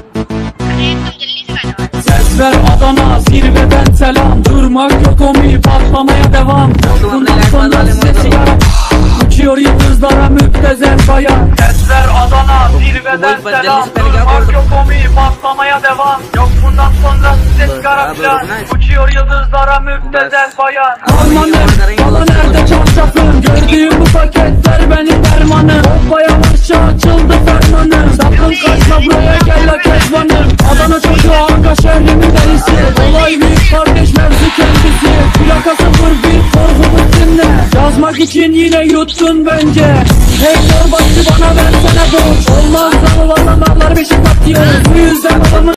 Ses ver Adana, zirveden selam. Durmak yok omi, patlamaya devam. Bundan sonra size sigara. Uçuyor yıldızlara müptezel bayan. Ses ver Adana, zirveden selam. Durmak yok omi, patlamaya devam. Yok bundan sonra size sigara plan. Uçuyor yıldızlara müptezel bayan. Amanım, bana nerede çarşafım? Gördüğüm bu paketler benim dermanım. Hoppa yavaşça açıldı fermanım. Sakın kaçma buraya gel la kezbanım. Adana çocuğu Anka şehrimin delisi. Olay büyük kardeş mevzu kendisi. Plakası 01 korkumuz dinle. Yazmak için yine yuttun bence. Hey torbacı bana versene borç. Olmaz zavallı mallar beşik atıyor. Bu yüzden adamın